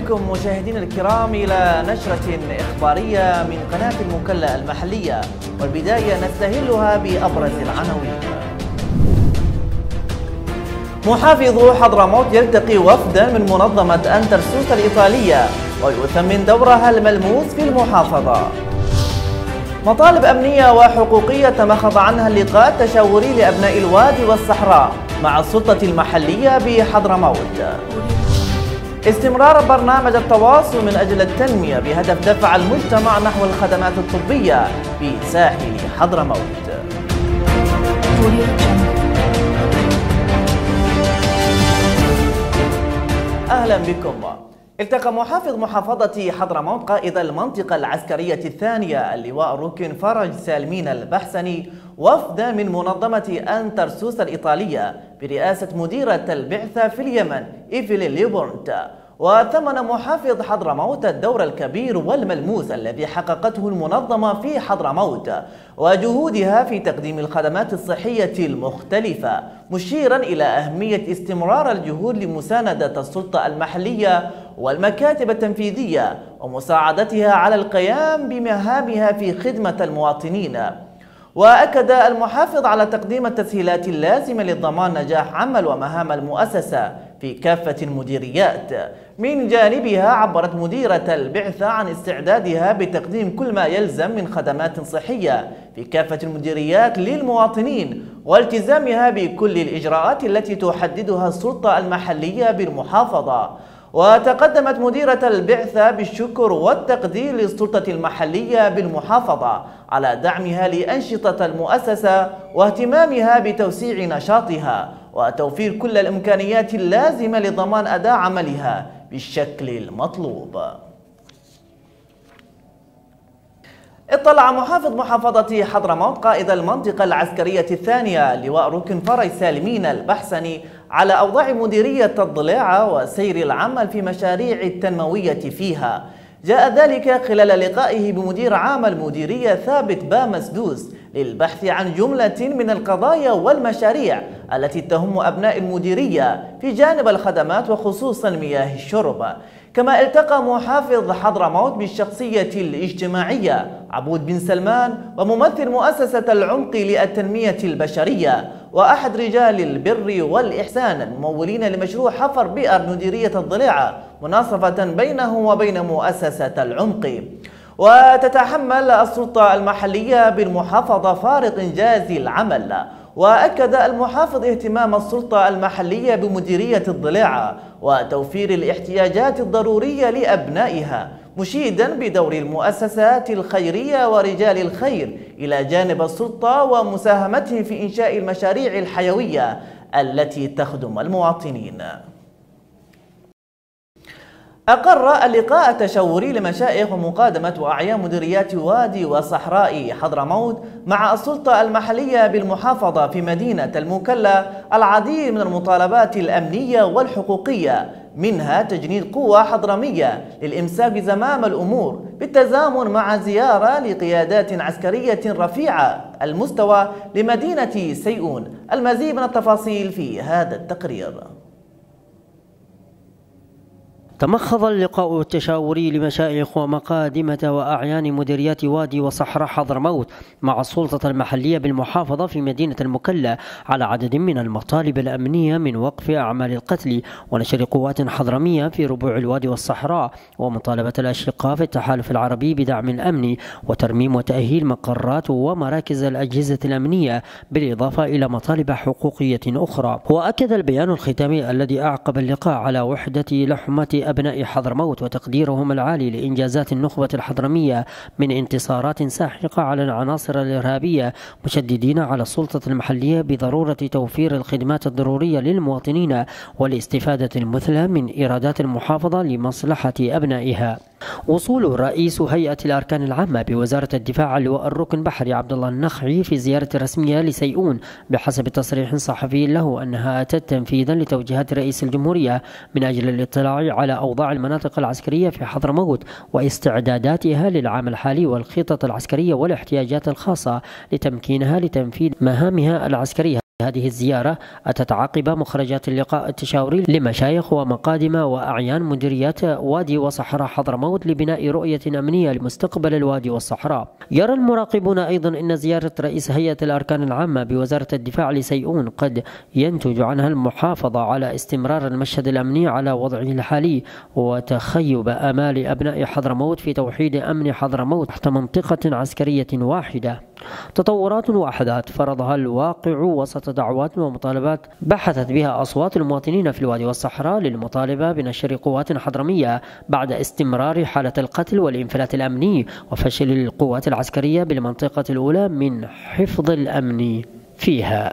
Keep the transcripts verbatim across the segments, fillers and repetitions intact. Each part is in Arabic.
بكم مشاهدينا الكرام إلى نشرة إخبارية من قناة المكلا المحلية، والبداية نستهلها بأبرز العناوين. محافظ حضرموت يلتقي وفدا من منظمة أنترسوس الإيطالية ويثمن دورها الملموس في المحافظة. مطالب أمنية وحقوقية تمخض عنها اللقاء التشاوري لأبناء الوادي والصحراء مع السلطة المحلية بحضرموت. استمرار برنامج التواصل من أجل التنمية بهدف دفع المجتمع نحو الخدمات الطبية بساحل حضرموت. أهلا بكم. التقى محافظ محافظة حضرموت قائد المنطقة العسكرية الثانية اللواء ركن فرج سالمين البحسني وفدا من منظمة أنترسوس الإيطالية برئاسة مديرة البعثة في اليمن إيفيلين ليبورنت. وثمن محافظ حضرموت الدور الكبير والملموس الذي حققته المنظمة في حضرموت وجهودها في تقديم الخدمات الصحية المختلفة، مشيرا إلى أهمية استمرار الجهود لمساندة السلطة المحلية والمكاتب التنفيذية ومساعدتها على القيام بمهامها في خدمة المواطنين. وأكد المحافظ على تقديم التسهيلات اللازمة لضمان نجاح عمل ومهام المؤسسة في كافة المديريات. من جانبها عبرت مديرة البعثة عن استعدادها بتقديم كل ما يلزم من خدمات صحية في كافة المديريات للمواطنين والتزامها بكل الإجراءات التي تحددها السلطة المحلية بالمحافظة. وتقدمت مديرة البعثة بالشكر والتقدير للسلطة المحلية بالمحافظة على دعمها لأنشطة المؤسسة واهتمامها بتوسيع نشاطها وتوفير كل الإمكانيات اللازمة لضمان أداء عملها بالشكل المطلوب. اطلع محافظ محافظة حضرموت قائد المنطقة العسكرية الثانية اللواء ركن فرج سالمين البحسني على أوضاع مديرية الضليعة وسير العمل في مشاريع التنموية فيها. جاء ذلك خلال لقائه بمدير عام المديرية ثابت بامسدوس للبحث عن جملة من القضايا والمشاريع التي تهم أبناء المديرية في جانب الخدمات وخصوصا مياه الشرب. كما التقى محافظ حضرموت بالشخصية الاجتماعية عبود بن سلمان وممثل مؤسسة العمق للتنمية البشرية وأحد رجال البر والإحسان الممولين لمشروع حفر بئر مديرية الضليعة مناصفة بينه وبين مؤسسة العمق. وتتحمل السلطة المحلية بالمحافظة فارق إنجاز العمل. وأكد المحافظ اهتمام السلطة المحلية بمديرية الضليعة وتوفير الاحتياجات الضرورية لأبنائها، مشيدا بدور المؤسسات الخيرية ورجال الخير إلى جانب السلطة ومساهمتهم في إنشاء المشاريع الحيوية التي تخدم المواطنين. أقر اللقاء التشاوري لمشايخ ومقادمة وأعيان مديريات وادي وصحراء حضرموت مع السلطة المحلية بالمحافظة في مدينة المكلا العديد من المطالبات الأمنية والحقوقية، منها تجنيد قوة حضرمية للإمساك بزمام الأمور بالتزامن مع زيارة لقيادات عسكرية رفيعة المستوى لمدينة سيئون. المزيد من التفاصيل في هذا التقرير. تمخض اللقاء التشاوري لمشايخ ومقادمة وأعيان مديريات وادي وصحراء حضرموت مع السلطة المحلية بالمحافظة في مدينة المكلا على عدد من المطالب الأمنية من وقف أعمال القتل ونشر قوات حضرمية في ربوع الوادي والصحراء، ومطالبة الأشقاء في التحالف العربي بدعم الأمن وترميم وتأهيل مقرات ومراكز الأجهزة الأمنية، بالإضافة إلى مطالب حقوقية أخرى. وأكد البيان الختامي الذي أعقب اللقاء على وحدة لحمة أبناء حضرموت وتقديرهم العالي لإنجازات النخبة الحضرمية من انتصارات ساحقة على العناصر الإرهابية، مشددين على السلطة المحلية بضرورة توفير الخدمات الضرورية للمواطنين والاستفادة المثلى من إيرادات المحافظة لمصلحة أبنائها. وصول رئيس هيئة الأركان العامة بوزارة الدفاع اللواء الركن بحري عبد الله النخعي في زيارة رسمية لسيئون بحسب تصريح صحفي له أنها أتت تنفيذا لتوجيهات رئيس الجمهورية من أجل الاطلاع على أوضاع المناطق العسكرية في حضرموت واستعداداتها للعام الحالي والخطط العسكرية والاحتياجات الخاصة لتمكينها لتنفيذ مهامها العسكرية. هذه الزيارة أتت عقب مخرجات اللقاء التشاوري لمشايخ ومقادم وأعيان مديريات وادي وصحراء حضرموت لبناء رؤية أمنية لمستقبل الوادي والصحراء. يرى المراقبون أيضا أن زيارة رئيس هيئة الأركان العامة بوزارة الدفاع لسيئون قد ينتج عنها المحافظة على استمرار المشهد الأمني على وضعه الحالي وتخيب آمال أبناء حضرموت في توحيد أمن حضرموت تحت منطقة عسكرية واحدة. تطورات وأحداث فرضها الواقع وسط دعوات ومطالبات بحثت بها أصوات المواطنين في الوادي والصحراء للمطالبة بنشر قوات حضرمية بعد استمرار حالة القتل والانفلات الأمني وفشل القوات العسكرية بالمنطقة الأولى من حفظ الأمن فيها.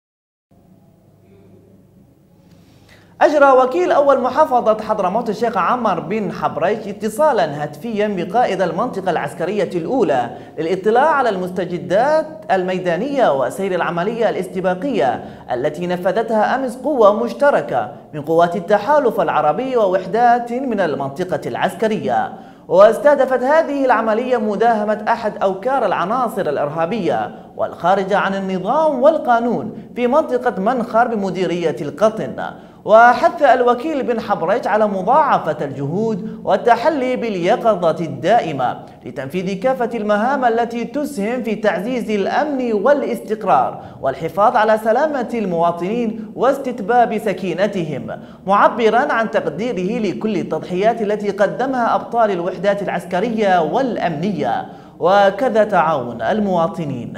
أجرى وكيل أول محافظة حضرموت الشيخ عمر بن حبريش اتصالا هاتفيا بقائد المنطقة العسكرية الأولى للاطلاع على المستجدات الميدانية وسير العملية الاستباقية التي نفذتها أمس قوة مشتركة من قوات التحالف العربي ووحدات من المنطقة العسكرية. واستهدفت هذه العملية مداهمة أحد أوكار العناصر الإرهابية والخارجة عن النظام والقانون في منطقة منخر بمديرية القطن. وحث الوكيل بن حبريش على مضاعفة الجهود والتحلي باليقظة الدائمة لتنفيذ كافة المهام التي تسهم في تعزيز الأمن والاستقرار والحفاظ على سلامة المواطنين واستتباب سكينتهم، معبرا عن تقديره لكل التضحيات التي قدمها أبطال الوحدات العسكرية والأمنية وكذا تعاون المواطنين.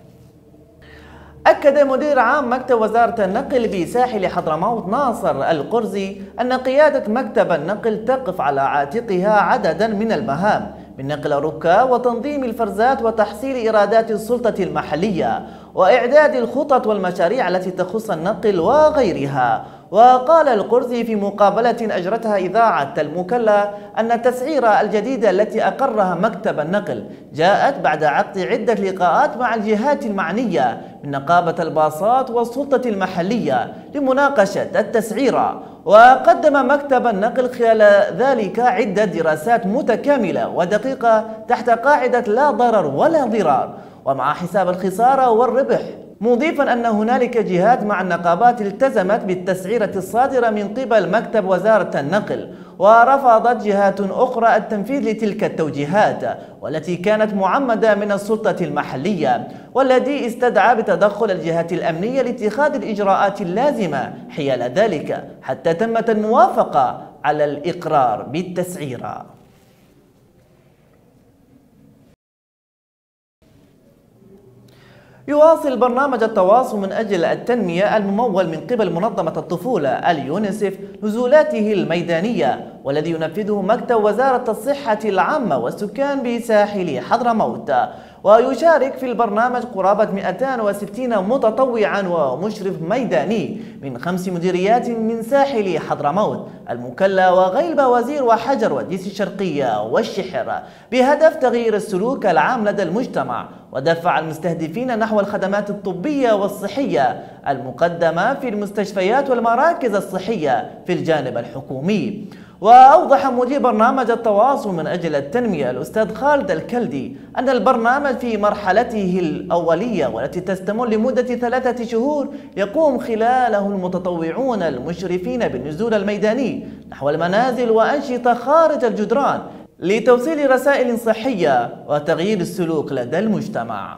أكد مدير عام مكتب وزارة النقل بساحل حضرموت ناصر القرزي أن قيادة مكتب النقل تقف على عاتقها عددا من المهام من نقل الركاب وتنظيم الفرزات وتحصيل إيرادات السلطة المحلية وإعداد الخطط والمشاريع التي تخص النقل وغيرها. وقال القرزي في مقابلة أجرتها إذاعة المكلا أن التسعيرة الجديدة التي أقرها مكتب النقل جاءت بعد عقد عدة لقاءات مع الجهات المعنية من نقابة الباصات والسلطة المحلية لمناقشة التسعيرة. وقدم مكتب النقل خلال ذلك عدة دراسات متكاملة ودقيقة تحت قاعدة لا ضرر ولا ضرار ومع حساب الخسارة والربح، مضيفا أن هنالك جهات مع النقابات التزمت بالتسعيرة الصادرة من قبل مكتب وزارة النقل ورفضت جهات أخرى التنفيذ لتلك التوجيهات والتي كانت معمدة من السلطة المحلية، والذي استدعى بتدخل الجهات الأمنية لاتخاذ الإجراءات اللازمة حيال ذلك حتى تمت الموافقة على الإقرار بالتسعيرة. يواصل برنامج التواصل من أجل التنمية الممول من قبل منظمة الطفولة اليونيسف نزولاته الميدانية، والذي ينفذه مكتب وزارة الصحة العامة والسكان بساحل حضرموت. ويشارك في البرنامج قرابة مئتين وستين متطوعا ومشرف ميداني من خمس مديريات من ساحل حضرموت، المكلا وغيلبة وزير وحجر وديس الشرقية والشحر، بهدف تغيير السلوك العام لدى المجتمع ودفع المستهدفين نحو الخدمات الطبية والصحية المقدمة في المستشفيات والمراكز الصحية في الجانب الحكومي. وأوضح مدير برنامج التواصل من أجل التنمية الأستاذ خالد الكلدي أن البرنامج في مرحلته الأولية والتي تستمر لمدة ثلاثة شهور يقوم خلاله المتطوعون المشرفين بالنزول الميداني نحو المنازل وأنشطة خارج الجدران لتوصيل رسائل صحية وتغيير السلوك لدى المجتمع.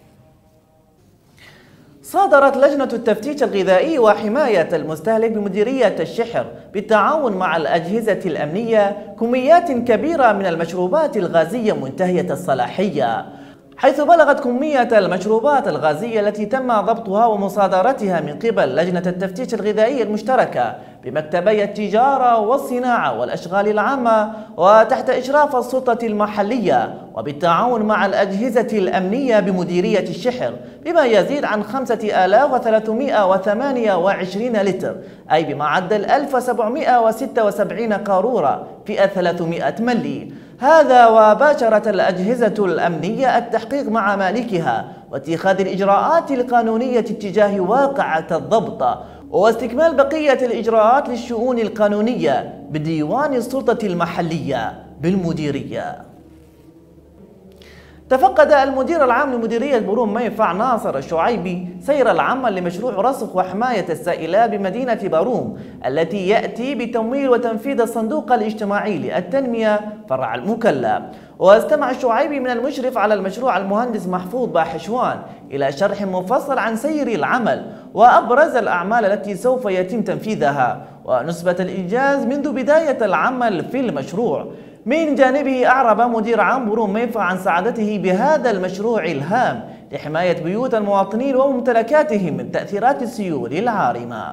صادرت لجنة التفتيش الغذائي وحماية المستهلك بمديرية الشحر بالتعاون مع الأجهزة الأمنية كميات كبيرة من المشروبات الغازية منتهية الصلاحية، حيث بلغت كمية المشروبات الغازية التي تم ضبطها ومصادرتها من قبل لجنة التفتيش الغذائي المشتركة بمكتبي التجارة والصناعة والأشغال العامة وتحت إشراف السلطة المحلية وبالتعاون مع الأجهزة الأمنية بمديرية الشحر بما يزيد عن خمسة آلاف وثلاثمئة وثمانية وعشرين لتر، أي بمعدل ألف وسبعمئة وستة وسبعين قارورة فئة ثلاثمئة ملي. هذا وباشرت الأجهزة الأمنية التحقيق مع مالكها واتخاذ الإجراءات القانونية اتجاه واقعة الضبط واستكمال بقية الإجراءات للشؤون القانونية بديوان السلطة المحلية بالمديرية. تفقد المدير العام لمديرية بروم ميفع ناصر الشعيبي سير العمل لمشروع رسخ وحماية السائلات بمدينة بروم التي يأتي بتمويل وتنفيذ الصندوق الاجتماعي للتنمية فرع المكلا. واستمع الشعيبي من المشرف على المشروع المهندس محفوظ باحشوان إلى شرح مفصل عن سير العمل وأبرز الأعمال التي سوف يتم تنفيذها ونسبة الإنجاز منذ بداية العمل في المشروع. من جانبه أعرب مدير عام بروم ميفع عن سعادته بهذا المشروع الهام لحماية بيوت المواطنين وممتلكاتهم من تأثيرات السيول العارمة.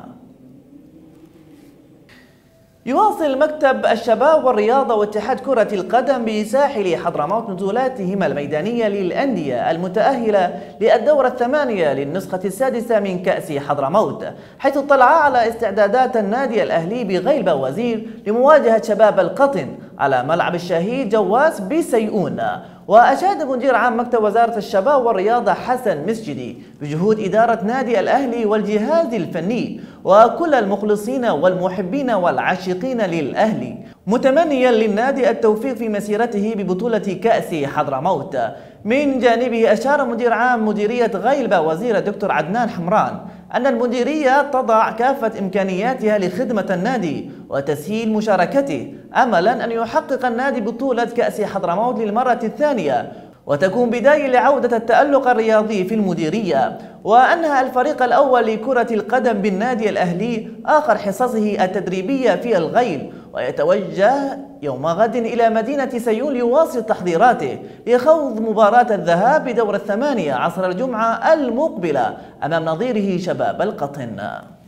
يواصل مكتب الشباب والرياضة واتحاد كرة القدم بساحل حضرموت نزولاتهما الميدانية للأندية المتأهلة للدورة الثمانية للنسخة السادسة من كأس حضرموت، حيث اطلعا على استعدادات النادي الأهلي بغيل بوازير لمواجهة شباب القطن على ملعب الشهيد جواس بسيئون. وأشاد مدير عام مكتب وزارة الشباب والرياضة حسن مسجدي بجهود إدارة نادي الأهلي والجهاز الفني وكل المخلصين والمحبين والعاشقين للأهلي، متمنيا للنادي التوفيق في مسيرته ببطولة كأس حضرموت. من جانبه أشار مدير عام مديرية غيل بوازير الدكتور عدنان حمران أن المديرية تضع كافة إمكانياتها لخدمة النادي وتسهيل مشاركته، أملا أن يحقق النادي بطولة كأس حضرموت للمرة الثانية وتكون بداية لعودة التألق الرياضي في المديرية، وأنها الفريق الأول لكرة القدم بالنادي الأهلي آخر حصصه التدريبية في الغيل، ويتوجه يوم غد إلى مدينة سيئون ليواصل تحضيراته لخوض مباراة الذهاب بدور الثمانية عصر الجمعة المقبلة أمام نظيره شباب القطن.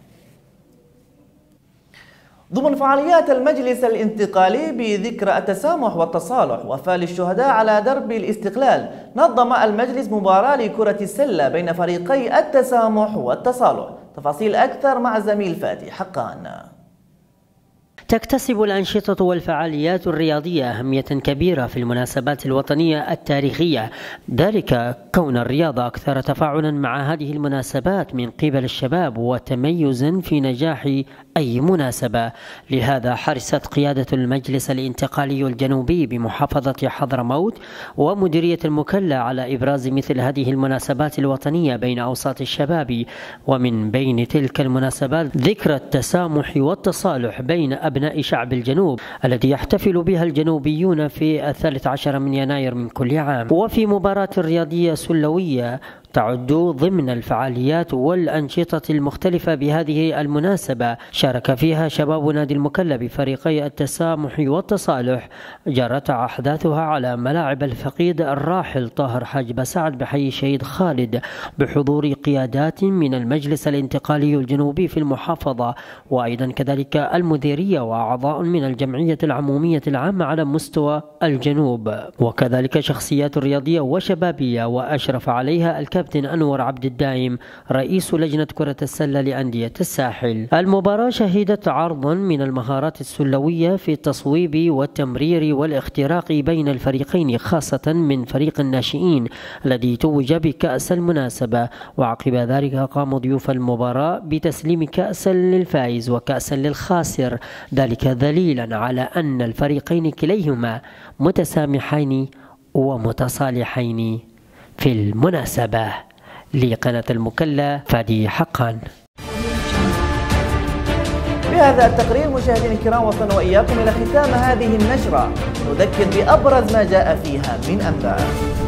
ضمن فعاليات المجلس الانتقالي بذكرى التسامح والتصالح وفاء للشهداء على درب الاستقلال، نظم المجلس مباراة لكرة السلة بين فريقي التسامح والتصالح. تفاصيل أكثر مع زميل فادي حقان. تكتسب الأنشطة والفعاليات الرياضية أهمية كبيرة في المناسبات الوطنية التاريخية، ذلك كون الرياضة أكثر تفاعلا مع هذه المناسبات من قبل الشباب وتميزا في نجاح أي مناسبة. لهذا حرصت قيادة المجلس الانتقالي الجنوبي بمحافظة حضرموت ومديرية المكلا على إبراز مثل هذه المناسبات الوطنية بين أوساط الشباب، ومن بين تلك المناسبات ذكرى التسامح والتصالح بين أبناء شعب الجنوب الذي يحتفل بها الجنوبيون في الثالث عشر من يناير من كل عام. وفي مباراة رياضية سلوية تعد ضمن الفعاليات والأنشطة المختلفة بهذه المناسبة شارك فيها شباب نادي المكلا بفريقي التسامح والتصالح، جرت أحداثها على ملاعب الفقيد الراحل طاهر حاج بسعد بحي الشهيد خالد بحضور قيادات من المجلس الانتقالي الجنوبي في المحافظة، وأيضا كذلك المديرية وأعضاء من الجمعية العمومية العامة على مستوى الجنوب، وكذلك شخصيات رياضية وشبابية وأشرف عليها الكابتن أنور عبد الدايم رئيس لجنة كرة السلة لأندية الساحل. المباراة شهدت عرضا من المهارات السلوية في التصويب والتمرير والاختراق بين الفريقين، خاصة من فريق الناشئين الذي توج بكأس المناسبة. وعقب ذلك قام ضيوف المباراة بتسليم كأسا للفائز وكأسا للخاسر، ذلك دليلا على أن الفريقين كليهما متسامحين ومتصالحين في المناسبة. لقناة المكلا فادي حقان. بهذا التقرير مشاهدينا الكرام وصلنا وإياكم إلى ختام هذه النشرة، نذكر بأبرز ما جاء فيها من أنباء.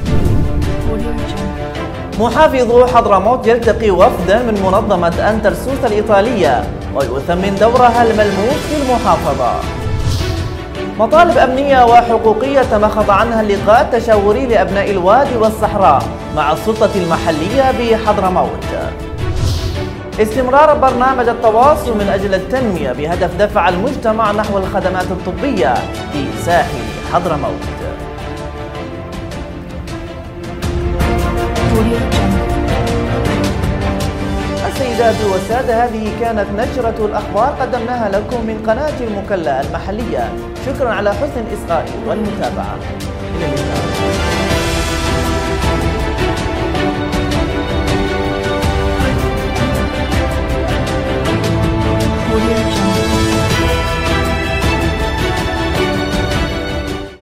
محافظ حضرموت يلتقي وفدا من منظمة أنترسوس الإيطالية ويثمن دورها الملموس في المحافظة. مطالب أمنية وحقوقية تمخض عنها اللقاء التشاوري لأبناء الوادي والصحراء مع السلطة المحلية بحضرموت. استمرار برنامج التواصل من أجل التنمية بهدف دفع المجتمع نحو الخدمات الطبية في ساحل حضرموت. السيدات والسادة، هذه كانت نشرة الأخبار قدمناها لكم من قناة المكلا المحلية. شكرا على حسن الإصغاء والمتابعة. إلى اللقاء.